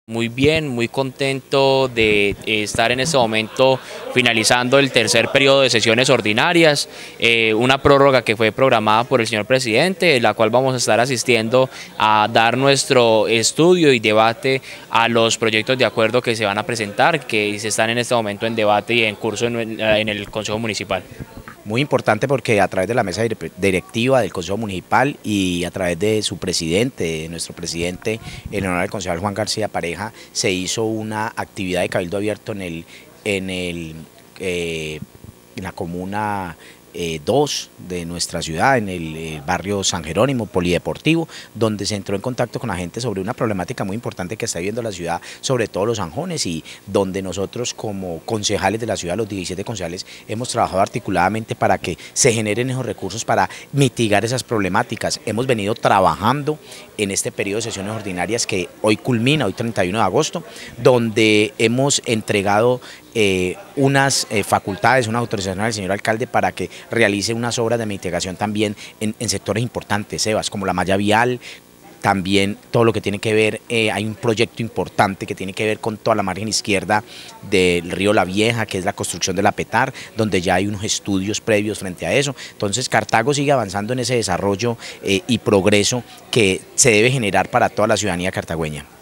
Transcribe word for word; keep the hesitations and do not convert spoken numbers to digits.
Muy bien, muy contento de eh, estar en este momento finalizando el tercer periodo de sesiones ordinarias, eh, una prórroga que fue programada por el señor presidente, en la cual vamos a estar asistiendo a dar nuestro estudio y debate a los proyectos de acuerdo que se van a presentar, que se están en este momento en debate y en curso en, en el Consejo Municipal. Muy importante porque a través de la mesa directiva del Consejo Municipal y a través de su presidente, nuestro presidente, el honorable concejal Juan García Pareja, se hizo una actividad de cabildo abierto en, el, en, el, eh, en la comuna dos eh, de nuestra ciudad, en el eh, barrio San Jerónimo, polideportivo, donde se entró en contacto con la gente sobre una problemática muy importante que está viviendo la ciudad, sobre todo los zanjones, y donde nosotros como concejales de la ciudad, los diecisiete concejales, hemos trabajado articuladamente para que se generen esos recursos para mitigar esas problemáticas. Hemos venido trabajando en este periodo de sesiones ordinarias que hoy culmina, hoy treinta y uno de agosto, donde hemos entregado Eh, unas eh, facultades, una autorización al señor alcalde para que realice unas obras de mitigación también en, en sectores importantes, Sebas, como la malla vial, también todo lo que tiene que ver, eh, hay un proyecto importante que tiene que ver con toda la margen izquierda del río La Vieja, que es la construcción de la Petar, donde ya hay unos estudios previos frente a eso. Entonces Cartago sigue avanzando en ese desarrollo eh, y progreso que se debe generar para toda la ciudadanía cartagüeña.